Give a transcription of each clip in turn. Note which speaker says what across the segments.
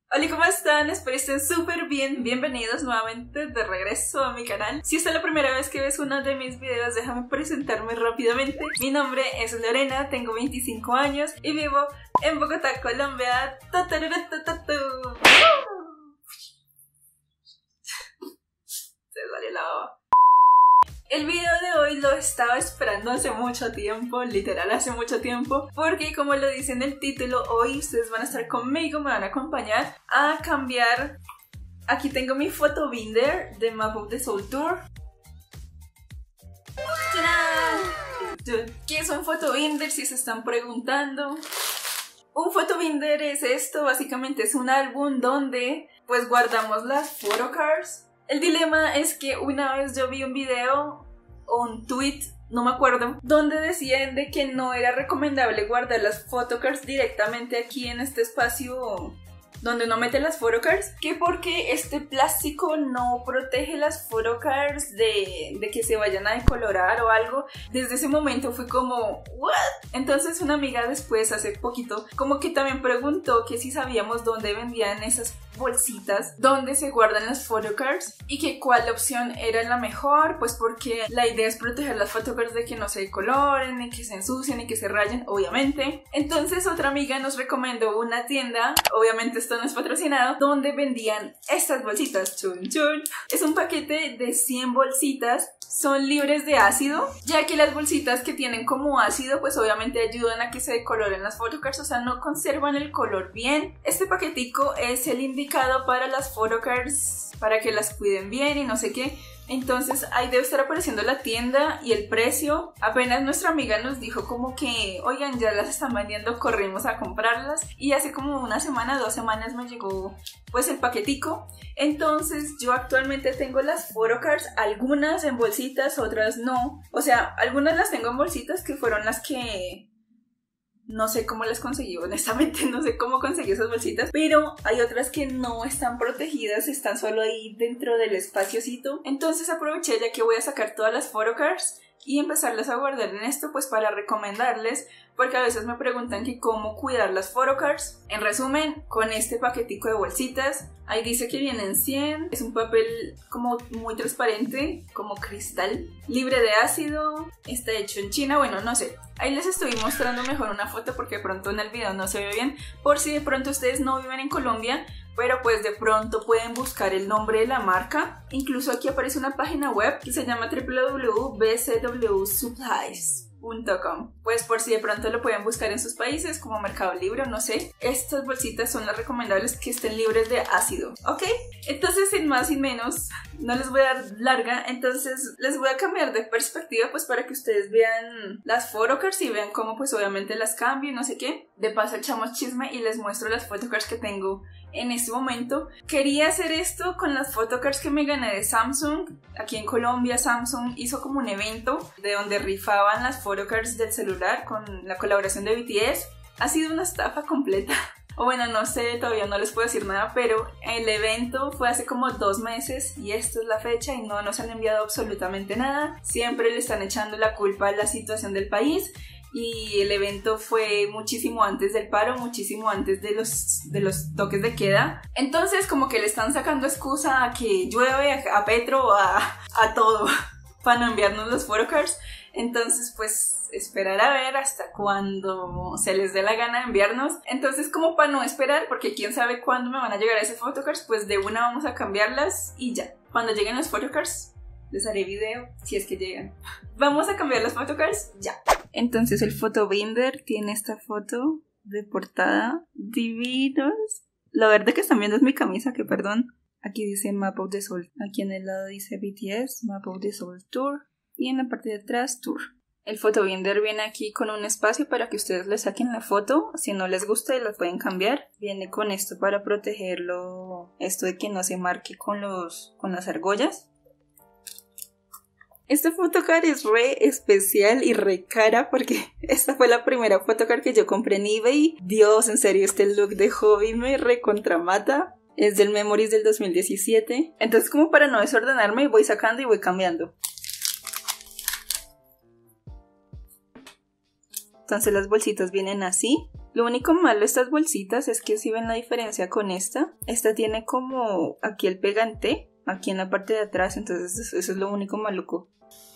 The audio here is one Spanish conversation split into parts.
Speaker 1: Hola, ¿cómo están? Espero estén súper bien. Bienvenidos nuevamente de regreso a mi canal. Si esta es la primera vez que ves uno de mis videos, déjame presentarme rápidamente. Mi nombre es Lorena, tengo 25 años y vivo en Bogotá, Colombia. Se sale la baba. El video de hoy lo estaba esperando hace mucho tiempo, literal hace mucho tiempo, porque como lo dice en el título, hoy ustedes van a estar conmigo, me van a acompañar a cambiar. Aquí tengo mi photo binder de Map of the Soul Tour. ¡Tarán! ¿Qué es un photo binder? Si se están preguntando. Un photo binder es esto, básicamente es un álbum donde pues guardamos las photocards. El dilema es que una vez yo vi un video o un tweet, no me acuerdo, donde decían de que no era recomendable guardar las photocards directamente aquí en este espacio donde uno mete las photocards, que porque este plástico no protege las photocards de que se vayan a decolorar o algo. Desde ese momento fue como, ¿what? Entonces una amiga después, hace poquito, como que también preguntó que si sabíamos dónde vendían esas bolsitas donde se guardan las photocards y que cuál opción era la mejor, pues porque la idea es proteger las photocards de que no se decoloren, ni que se ensucien, ni que se rayen, obviamente. Entonces otra amiga nos recomendó una tienda, obviamente esto no es patrocinado, donde vendían estas bolsitas. Chun chun. Es un paquete de 100 bolsitas. Son libres de ácido, ya que las bolsitas que tienen como ácido pues obviamente ayudan a que se decoloren las photocards, o sea, no conservan el color bien. Este paquetico es el indicado para las photocards, para que las cuiden bien y no sé qué. Entonces ahí debe estar apareciendo la tienda y el precio. Apenas nuestra amiga nos dijo como que, oigan, ya las están vendiendo, corrimos a comprarlas. Y hace como una semana, 2 semanas me llegó pues el paquetico. Entonces yo actualmente tengo las photocards, algunas en bolsitas, otras no. O sea, algunas las tengo en bolsitas que fueron las que... no sé cómo las conseguí, honestamente no sé cómo conseguí esas bolsitas, pero hay otras que no están protegidas, están solo ahí dentro del espaciocito. Entonces aproveché ya que voy a sacar todas las photocards y empezarlas a guardar en esto pues para recomendarles, porque a veces me preguntan que cómo cuidar las photocards. En resumen, con este paquetico de bolsitas, ahí dice que vienen 100, es un papel como muy transparente, como cristal, libre de ácido, está hecho en China, bueno, no sé. Ahí les estoy mostrando mejor una foto porque de pronto en el video no se ve bien, por si de pronto ustedes no viven en Colombia, pero pues de pronto pueden buscar el nombre de la marca. Incluso aquí aparece una página web que se llama www.bcwsupplies.com. Pues por si de pronto lo pueden buscar en sus países como Mercado Libre, no sé. Estas bolsitas son las recomendables que estén libres de ácido, ¿ok? Entonces sin más y menos, no les voy a dar larga, entonces les voy a cambiar de perspectiva pues para que ustedes vean las photocards y vean cómo pues obviamente las cambio y no sé qué. De paso echamos chisme y les muestro las photocards que tengo en este momento. Quería hacer esto con las photocards que me gané de Samsung. Aquí en Colombia Samsung hizo como un evento de donde rifaban las photocards del celular con la colaboración de BTS. Ha sido una estafa completa. O bueno, no sé, todavía no les puedo decir nada, pero el evento fue hace como 2 meses y esta es la fecha y no nos han enviado absolutamente nada. Siempre le están echando la culpa a la situación del país. Y el evento fue muchísimo antes del paro, muchísimo antes de los toques de queda. Entonces como que le están sacando excusa a que llueve, a Petro, a todo, para no enviarnos los photocards. Entonces pues esperar a ver hasta cuando se les dé la gana de enviarnos. Entonces como para no esperar, porque quién sabe cuándo me van a llegar esas photocards, pues de una vamos a cambiarlas y ya. Cuando lleguen los photocards les haré video, si es que llegan. Vamos a cambiar las photocards ya. Entonces el photo binder tiene esta foto de portada. Divinos. La verdad que están viendo es mi camisa, que perdón. Aquí dice Map of the Soul. Aquí en el lado dice BTS, Map of the Soul Tour. Y en la parte de atrás, Tour. El photo binder viene aquí con un espacio para que ustedes le saquen la foto. Si no les gusta y la pueden cambiar. Viene con esto para protegerlo. Esto de que no se marque con las argollas. Esta photocard es re especial y re cara porque esta fue la primera photocard que yo compré en eBay. Dios, en serio, este look de hobby me recontramata. Es del Memories del 2017. Entonces como para no desordenarme voy sacando y voy cambiando. Entonces las bolsitas vienen así. Lo único malo de estas bolsitas es que si ven la diferencia con esta tiene como aquí el pegante, aquí en la parte de atrás, entonces eso es lo único maluco.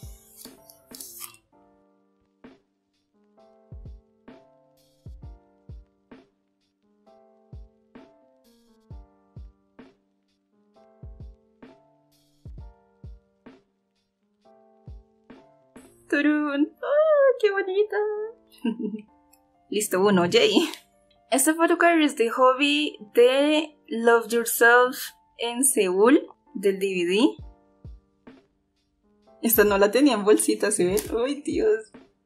Speaker 1: ¡Turun! ¡Ah, qué bonita! Listo, uno, Jay. Esta photocard es de hobby de Love Yourself en Seúl, del DVD. Esta no la tenía en bolsita, ¿se ven? ¡Ay, Dios!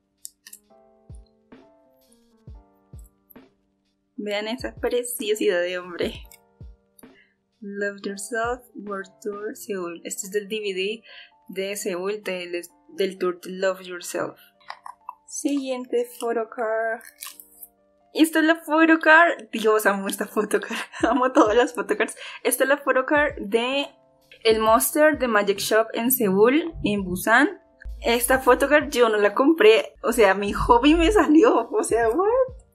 Speaker 1: Vean esa preciosidad de hombre. Love Yourself World Tour Seúl. Este es del DVD de Seúl del tour Love Yourself. Siguiente photocard. Esta es la photocard. Dios, amo esta photocard. Amo todas las photocards. Esta es la photocard de el Monster de Magic Shop en Seúl, en Busan. Esta photocard yo no la compré. O sea, mi hobby me salió. O sea, what?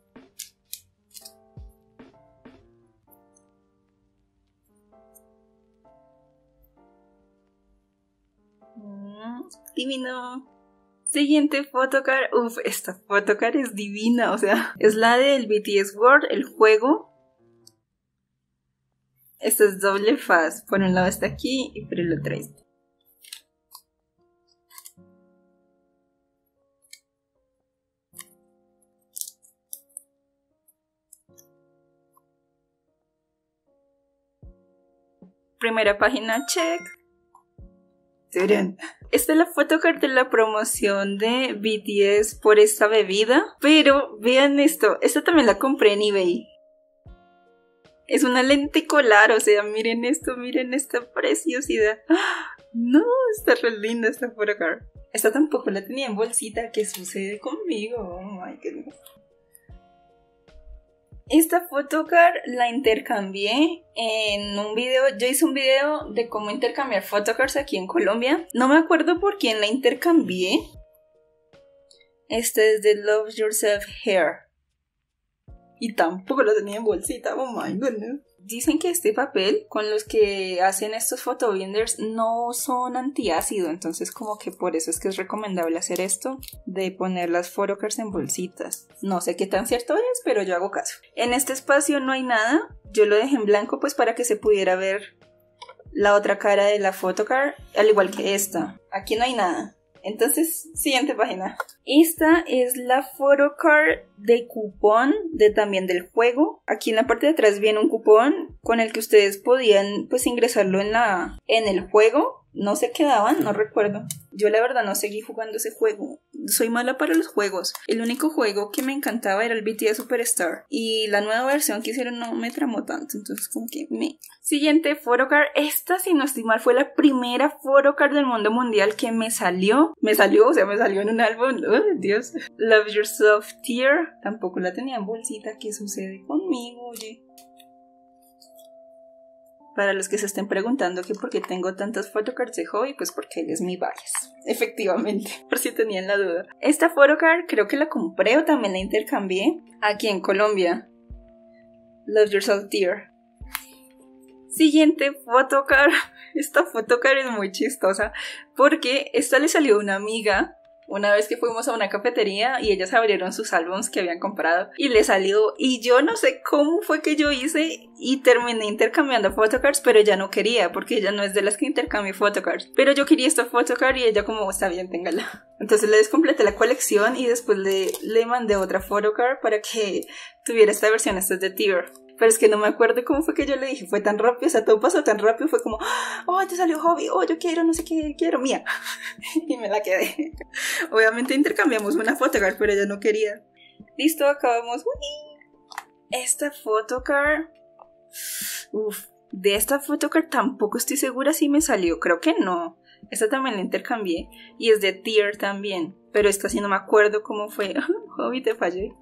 Speaker 1: Divino. Siguiente photocard. Uf, esta photocard es divina. O sea, es la del BTS World, el juego. Esta es doble faz. Por un lado está aquí y por el otro está. Primera página, check. Esta es la photocard de la promoción de BTS por esta bebida. Pero vean esto, esta también la compré en eBay. Es una lenticular, o sea, miren esto, miren esta preciosidad. No, está re linda esta photocard. Esta tampoco la tenía en bolsita. ¿Qué sucede conmigo? Oh my goodness. Esta photocard la intercambié en un video. Yo hice un video de cómo intercambiar photocards aquí en Colombia. No me acuerdo por quién la intercambié. Esta es de Love Yourself Hair. Y tampoco la tenía en bolsita. Oh my goodness. Dicen que este papel con los que hacen estos photobinders no son antiácido, entonces como que por eso es que es recomendable hacer esto de poner las photocards en bolsitas. No sé qué tan cierto es, pero yo hago caso. En este espacio no hay nada, yo lo dejé en blanco pues para que se pudiera ver la otra cara de la photocard, al igual que esta. Aquí no hay nada. Entonces, siguiente página. Esta es la photocard de cupón también del juego. Aquí en la parte de atrás viene un cupón con el que ustedes podían pues ingresarlo en el juego. No se quedaban, no recuerdo. Yo la verdad no seguí jugando ese juego. Soy mala para los juegos. El único juego que me encantaba era el BTS Superstar. Y la nueva versión que hicieron no me tramó tanto. Entonces como que me... Siguiente photocard. Esta, si no estoy mal, fue la primera photocard del mundo mundial que me salió. Me salió en un álbum. ¡Oh, Dios! Love Yourself Tear. Tampoco la tenía en bolsita. ¿Qué sucede conmigo, oye? Para los que se estén preguntando que por qué tengo tantas photocards de hobby, pues porque él es mi bias. Efectivamente, por si tenían la duda. Esta photocard creo que la compré o también la intercambié aquí en Colombia. Love Yourself Dear. Siguiente photocard. Esta photocard es muy chistosa porque esta le salió a una amiga una vez que fuimos a una cafetería y ellas abrieron sus álbums que habían comprado y le salió, y yo no sé cómo fue que yo hice y terminé intercambiando photocards, pero ella no quería porque ella no es de las que intercambia photocards, pero yo quería esta photocard y ella como, está bien, téngala. Entonces le descompleté la colección y después le mandé otra photocard para que tuviera esta versión. Esta es de Tear. Pero es que no me acuerdo cómo fue que yo le dije, fue tan rápido, o sea, todo pasó tan rápido, fue como, oh, te salió hobby, oh, yo quiero, no sé qué, quiero, mía. Y me la quedé. Obviamente intercambiamos una photocard, pero ella no quería. Listo, acabamos. Esta photocard, de esta photocard tampoco estoy segura si me salió, creo que no. Esta también la intercambié y es de Tear también, pero esta sí no me acuerdo cómo fue. Hobby, te fallé.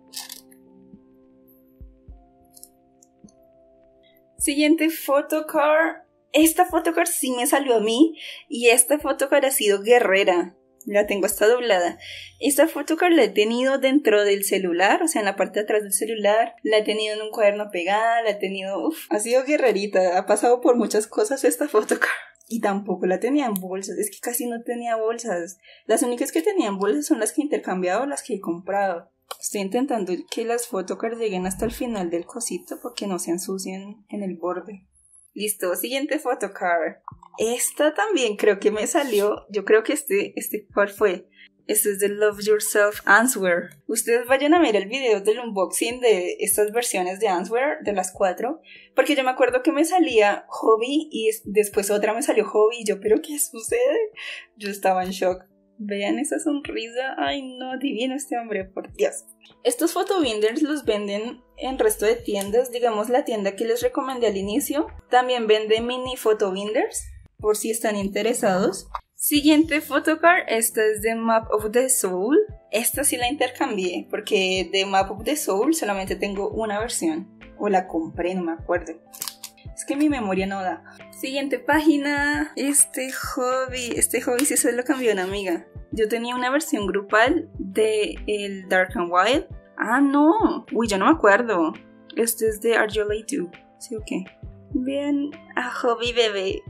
Speaker 1: Siguiente photocard. Esta photocard sí me salió a mí y esta photocard ha sido guerrera. La tengo hasta doblada. Esta photocard la he tenido dentro del celular, o sea, en la parte de atrás del celular. La he tenido en un cuaderno pegada, la he tenido... ha sido guerrerita, ha pasado por muchas cosas esta photocard. Y tampoco la tenía en bolsas, es que casi no tenía bolsas. Las únicas que tenía en bolsas son las que he intercambiado o las que he comprado. Estoy intentando que las photocards lleguen hasta el final del cosito porque no se ensucien en el borde. Listo, siguiente photocard. Esta también creo que me salió. Yo creo que ¿cuál fue? Este es de Love Yourself Answer. Ustedes vayan a ver el video del unboxing de estas versiones de Answer, de las 4. Porque yo me acuerdo que me salía Hobby y después otra me salió Hobby. Y yo, ¿pero qué sucede? Yo estaba en shock. Vean esa sonrisa. Ay, no, divino este hombre, por Dios. Estos photobinders los venden en resto de tiendas. Digamos, la tienda que les recomendé al inicio también vende mini photobinders, por si están interesados. Siguiente photocard, esta es de Map of the Soul. Esta sí la intercambié, porque de Map of the Soul solamente tengo una versión. O la compré, no me acuerdo. Es que mi memoria no da. Siguiente página. Este hobby sí se lo cambió una amiga. Yo tenía una versión grupal de el Dark and Wild. Ah, no. Uy, yo no me acuerdo. Este es de Are You Late Too? Sí, ok. Bien, a Hobby bebé.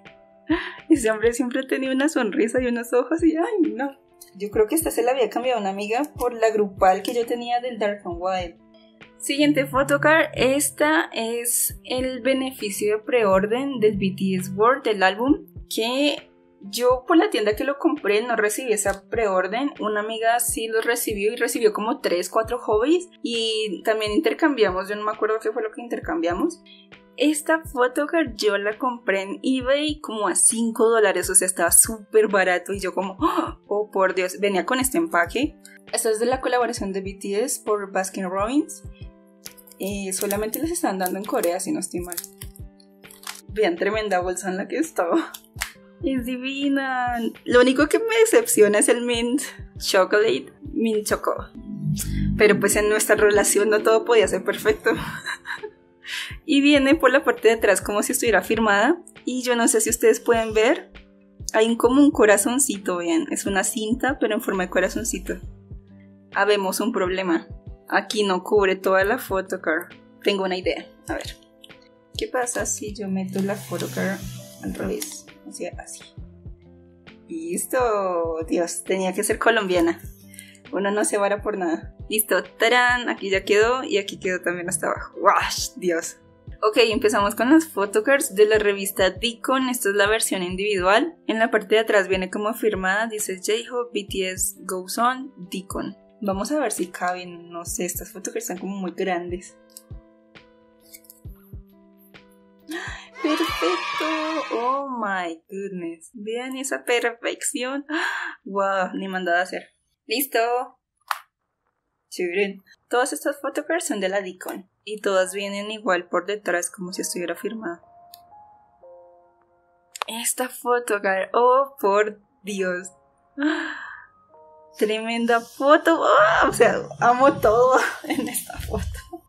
Speaker 1: Ese hombre siempre ha tenido una sonrisa y unos ojos y ay, no. Yo creo que esta se la había cambiado a una amiga por la grupal que yo tenía del Dark and Wild. Siguiente photocard, esta es el beneficio de preorden del BTS World, del álbum, que yo por la tienda que lo compré no recibí esa preorden. Una amiga sí lo recibió y recibió como 3, 4 hobbies y también intercambiamos, yo no me acuerdo qué fue lo que intercambiamos. Esta photocard yo la compré en eBay como a $5, o sea, estaba súper barato y yo como, oh por Dios, venía con este empaque. Esta es de la colaboración de BTS por Baskin Robbins. Solamente les están dando en Corea, si no estoy mal. Vean, tremenda bolsa en la que estaba. Es divina. Lo único que me decepciona es el Mint Chocolate, Mint Choco. Pero pues en nuestra relación no todo podía ser perfecto. Y viene por la parte de atrás como si estuviera firmada. Y yo no sé si ustedes pueden ver. Hay como un corazoncito, vean. Es una cinta, pero en forma de corazoncito. Habemos un problema. Aquí no cubre toda la photocard. Tengo una idea. A ver. ¿Qué pasa si yo meto la photocard al revés? O sea, así. Listo. Dios, tenía que ser colombiana. Uno no se vara por nada. Listo, ¡tarán! Aquí ya quedó y aquí quedó también hasta abajo. ¡Wash! Dios. Ok, empezamos con las photocards de la revista Deacon. Esta es la versión individual. En la parte de atrás viene como firmada. Dice J-Hope, BTS, Goes On, Deacon. Vamos a ver si caben. No sé, estas photocards están como muy grandes. ¡Perfecto! ¡Oh my goodness! Vean esa perfección. ¡Wow! Ni mandada a hacer. ¡Listo! Churen. Todas estas photocards son de la Deacon y todas vienen igual por detrás como si estuviera firmada. Esta photocard, oh por Dios, tremenda foto. ¡Oh! O sea, amo todo en esta foto.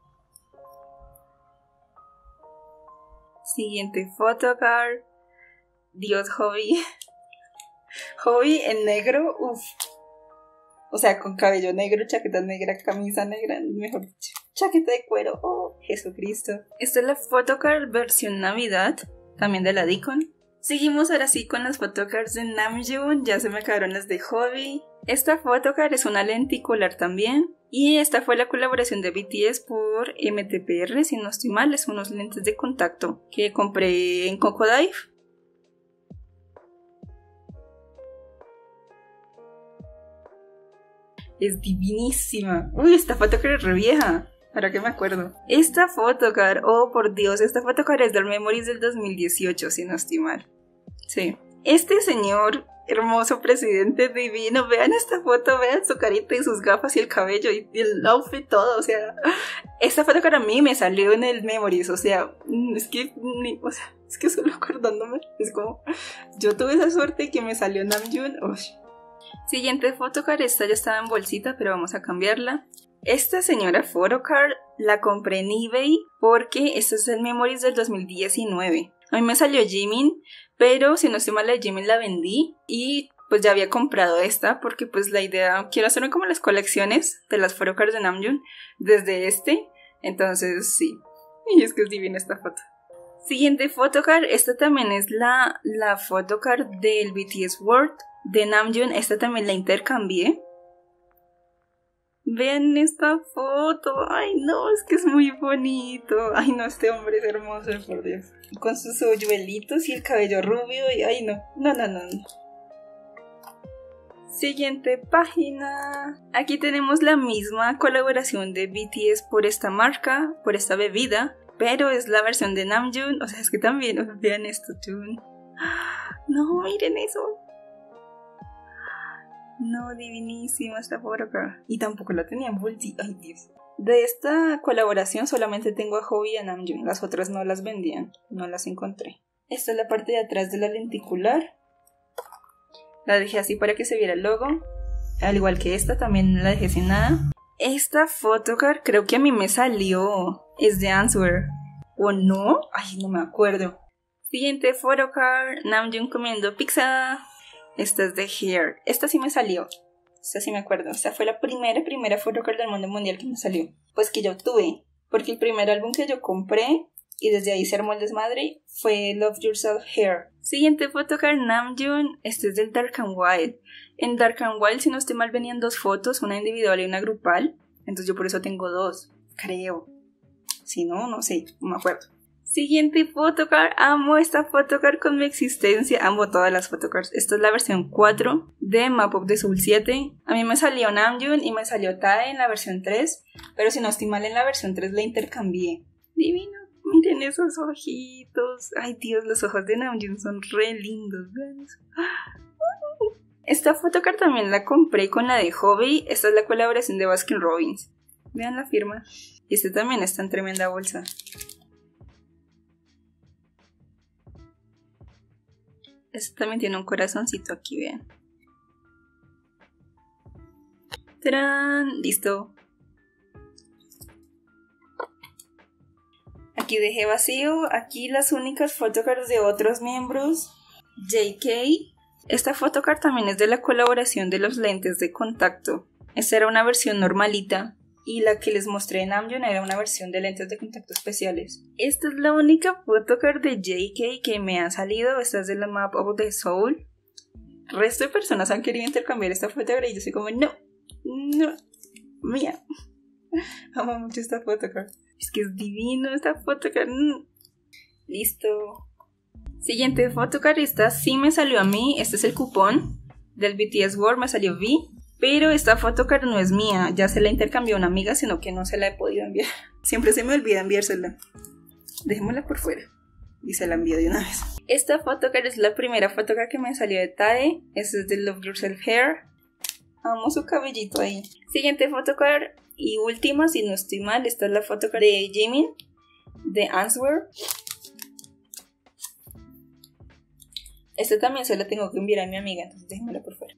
Speaker 1: Siguiente photocard. Dios, Hobby. Hobby en negro, uff. O sea, con cabello negro, chaqueta negra, camisa negra, mejor dicho, chaqueta de cuero. ¡Oh, Jesucristo! Esta es la photocard versión Navidad, también de la Deacon. Seguimos ahora sí con las photocards de Namjoon, ya se me acabaron las de Hobby. Esta photocard es una lenticular también. Y esta fue la colaboración de BTS por MTPR, si no estoy mal, es unos lentes de contacto que compré en Cocodive. Es divinísima. Uy, esta photocard es re vieja. ¿Para qué me acuerdo? Esta photocard, oh por Dios, esta photocard es del Memories del 2018, si no estoy mal. Sí. Este señor, hermoso presidente divino, vean esta foto, vean su carita y sus gafas y el cabello y el outfit, todo, o sea, esta photocard a mí me salió en el Memories, o sea, es que solo acordándome, es como, yo tuve esa suerte que me salió Namjoon. Siguiente photocard, esta ya estaba en bolsita, pero vamos a cambiarla. Esta señora photocard la compré en eBay porque esta es el Memories del 2019. A mí me salió Jimin, pero si no estoy mal, la Jimin la vendí y pues ya había comprado esta porque pues la idea, quiero hacerme como las colecciones de las photocards de Namjoon desde entonces sí, y es que es divina esta foto. Siguiente photocard, esta también es la photocard del BTS World de Namjoon, esta también la intercambié. Vean esta foto, ay no, es que es muy bonito, ay no, este hombre es hermoso, por Dios, con sus hoyuelitos y el cabello rubio, y ay no. Siguiente página, aquí tenemos la misma colaboración de BTS por esta marca, por esta bebida, pero es la versión de Namjoon, o sea, es que también, vean esto, Jun, no, miren eso. No, divinísima esta photocard. Y tampoco la tenía en bolsita. Ay, Dios. De esta colaboración solamente tengo a Hobi y a Namjoon. Las otras no las vendían. No las encontré. Esta es la parte de atrás de la lenticular. La dejé así para que se viera el logo. Al igual que esta, también la dejé sin nada. Esta photocard creo que a mí me salió. Es de Answer. ¿O no? Ay, no me acuerdo. Siguiente photocard. Namjoon comiendo pizza. Esta es de Here. Esta sí me salió. Esta sí me acuerdo. Esta fue la primera photocard del mundo mundial que me salió. Pues que yo tuve. Porque el primer álbum que yo compré y desde ahí se armó el desmadre fue Love Yourself Here. Siguiente photocard, Namjoon. Este es del Dark and Wild. En Dark and Wild, si no estoy mal, venían dos fotos, una individual y una grupal. Entonces yo por eso tengo dos. Creo. Si no, no sé. No me acuerdo. Siguiente photocard, amo esta photocard con mi existencia, amo todas las photocards. Esta es la versión 4 de Map of the Soul 7. A mí me salió Namjoon y me salió Tae en la versión 3, pero si no estoy mal en la versión 3 la intercambié. Divino, miren esos ojitos. Ay Dios, los ojos de Namjoon son re lindos, vean eso. Esta photocard también la compré con la de Hobi. Esta es la colaboración de Baskin Robbins. Vean la firma. Y este también está en tremenda bolsa. Este también tiene un corazoncito aquí, vean. ¡Tarán! Listo. Aquí dejé vacío. Aquí las únicas photocards de otros miembros. JK. Esta photocard también es de la colaboración de los lentes de contacto. Esta era una versión normalita. Y la que les mostré en Namjoon era una versión de lentes de contacto especiales. Esta es la única photocard de JK que me ha salido. Esta es de la Map of the Soul. El resto de personas han querido intercambiar esta photocard y yo soy como, no, mía. Amo mucho esta photocard. Es que es divino esta photocard. Listo. Siguiente photocard, esta sí me salió a mí. Este es el cupón del BTS World, me salió V. Pero esta photocard no es mía, ya se la intercambió una amiga, sino que no se la he podido enviar. Siempre se me olvida enviársela. Dejémosla por fuera. Y se la envío de una vez. Esta photocard es la primera photocard que me salió de Tae. Esta es de Love Yourself Hair. Amo su cabellito ahí. Siguiente photocard y última, si no estoy mal, esta es la photocard de Jimin, de Answer. Esta también se la tengo que enviar a mi amiga, entonces déjenmela por fuera.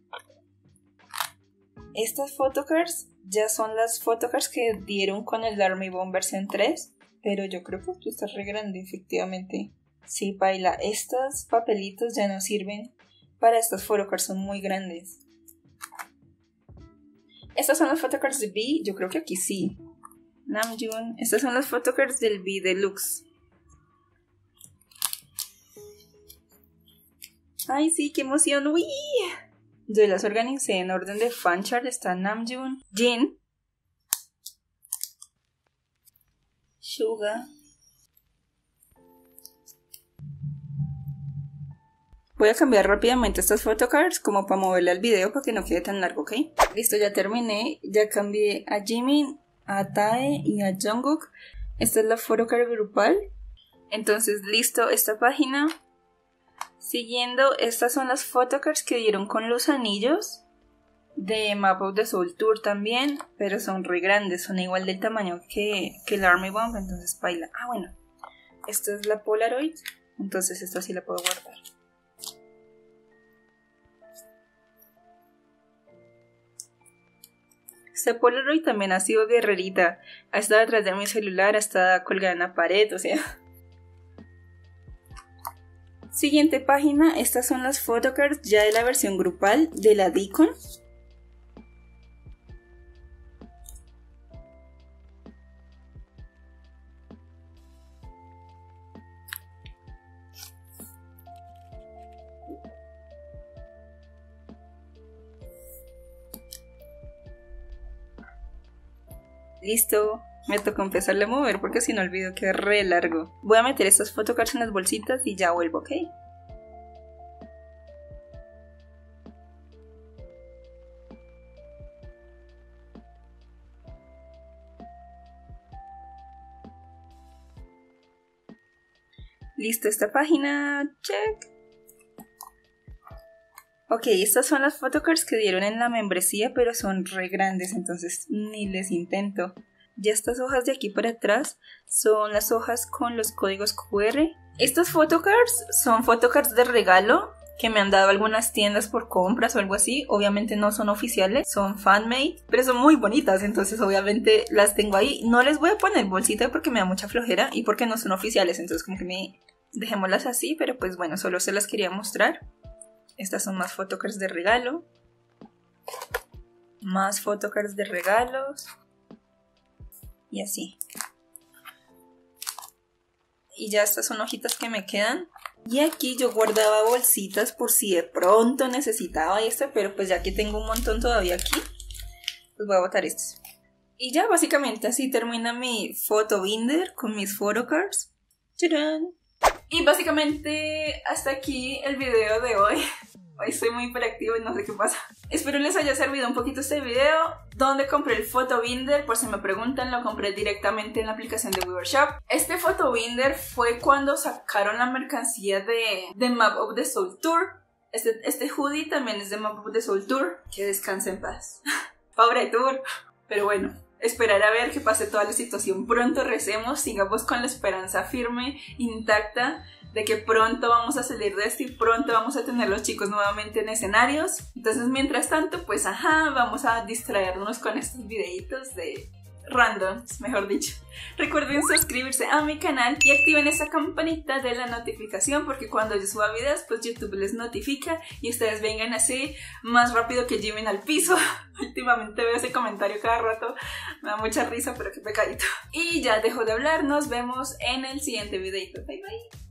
Speaker 1: Estas photocards ya son las photocards que dieron con el Army Bomb versión 3. Pero yo creo que esto está re grande, efectivamente. Sí, paila. Estos papelitos ya no sirven para estas photocards, son muy grandes. Estas son las photocards de V. Yo creo que aquí sí. Namjoon. Estas son las photocards del V Deluxe. Ay, sí, qué emoción. ¡Uy! Yo las organicé en orden de fanchart. Está Namjoon, Jin, Suga. Voy a cambiar rápidamente estas photocards como para moverle al video para que no quede tan largo, ¿ok? Listo, ya terminé. Ya cambié a Jimin, a Tae y a Jungkook. Esta es la photocard grupal. Entonces, listo, esta página. Siguiendo, estas son las photocards que dieron con los anillos de Map of the Soul Tour también, pero son re grandes, son igual del tamaño que el Army Bomb, entonces baila. Ah, bueno, esta es la Polaroid, entonces esta sí la puedo guardar. Esta Polaroid también ha sido guerrerita, ha estado detrás de mi celular, ha estado colgada en la pared, o sea... Siguiente página, estas son las photocards ya de la versión grupal de la Deacon. Listo, me tocó empezarle a mover porque si no el video queda re largo. Voy a meter estas photocards en las bolsitas y ya vuelvo, ¿ok? Listo, esta página, check. Ok, estas son las photocards que dieron en la membresía, pero son re grandes, entonces ni les intento. Ya estas hojas de aquí para atrás son las hojas con los códigos QR. Estas photocards son photocards de regalo que me han dado algunas tiendas por compras o algo así. Obviamente no son oficiales, son fan-made, pero son muy bonitas, entonces obviamente las tengo ahí. No les voy a poner bolsita porque me da mucha flojera y porque no son oficiales, entonces como que dejémoslas así, pero pues bueno, solo se las quería mostrar. Estas son más photocards de regalo. Más photocards de regalos. Y así. Y ya estas son hojitas que me quedan. Y aquí yo guardaba bolsitas por si de pronto necesitaba esta, pero pues ya que tengo un montón todavía aquí, pues voy a botar estas. Y ya básicamente así termina mi photo binder con mis photocards. ¡Tarán! Y básicamente hasta aquí el video de hoy. Hoy estoy muy hiperactivo y no sé qué pasa. Espero les haya servido un poquito este video. ¿Dónde compré el photo binder? Por si me preguntan, lo compré directamente en la aplicación de Weaver Shop. Este photo binder fue cuando sacaron la mercancía de Map of the Soul Tour. Este hoodie también es de Map of the Soul Tour. Que descanse en paz. Pobre tour. Pero bueno, esperar a ver que pase toda la situación. Pronto recemos, sigamos con la esperanza firme, intacta, de que pronto vamos a salir de esto y pronto vamos a tener los chicos nuevamente en escenarios. Entonces, mientras tanto, pues vamos a distraernos con estos videitos de randoms, mejor dicho. Recuerden suscribirse a mi canal y activen esa campanita de la notificación porque cuando yo suba videos, pues YouTube les notifica y ustedes vengan así más rápido que Jimmy al piso. Últimamente veo ese comentario cada rato, me da mucha risa, pero qué pecadito. Y ya dejo de hablar, nos vemos en el siguiente videito. Bye bye.